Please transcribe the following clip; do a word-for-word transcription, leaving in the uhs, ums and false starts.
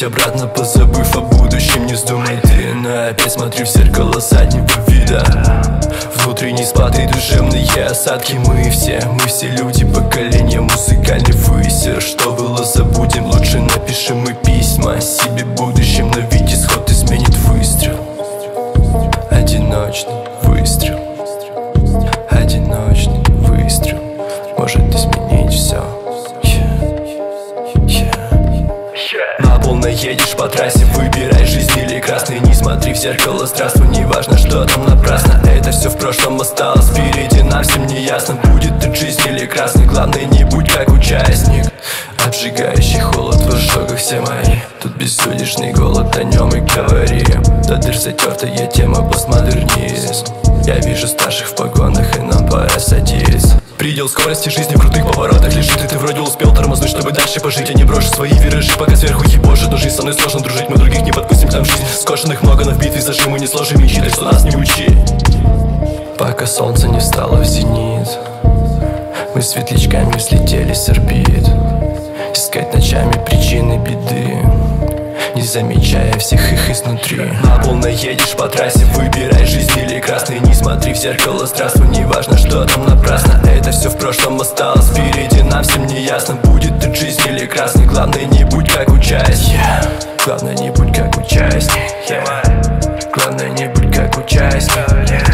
путь обратно, позабыв о будущем. Не вздумай ты, но опять смотрю в зеркало заднего вида. Внутренний спад и душевные осадки. Мы все, мы все люди поколения музыкальной выси. Что было, забудем, лучше напишем мы письма о себе будущем. Но ведь исход изменит выстрел. Одиночный выстрел. Одиночный выстрел может изменить все. На полной едешь по трассе, выбирай жизнь или красный. Не смотри в зеркало, здравствуй, не важно, что там напрасно. Это все в прошлом осталось, впереди нам всем не ясно. Будет тут жизнь или красный, главное не будь как участник. Обжигающий холод в ожогах все мои. Тут бессудежный голод, о нем и говорим. До дыр затертая тема постмодернизм. Я вижу старших в погонах, и нам пора садиться. Предел скорости жизни в крутых поворотах лежит, и ты вроде успел тормознуть, чтобы дальше пожить. Я не брошу свои виражи, пока сверху ебошит. Но жизнь со мной сложно дружить, мы других не подпустим, там жизнь скошенных много, но в битве за мы не сложим мечи, так что нас не учи. Пока солнце не встало в зенит, мы светлячками взлетели с орбит. Искать ночами причины беды, не замечая всех их изнутри. На полной едешь по трассе, выбирай жизнь или красный. Не смотри в зеркало, здравствуй, не важно, что там напрасно. Это все в прошлом осталось, впереди нам всем не ясно. Будет тут жизнь или красный, главное не будь как участник. yeah. Главное не будь как участник. yeah. Главное не будь как участник. yeah.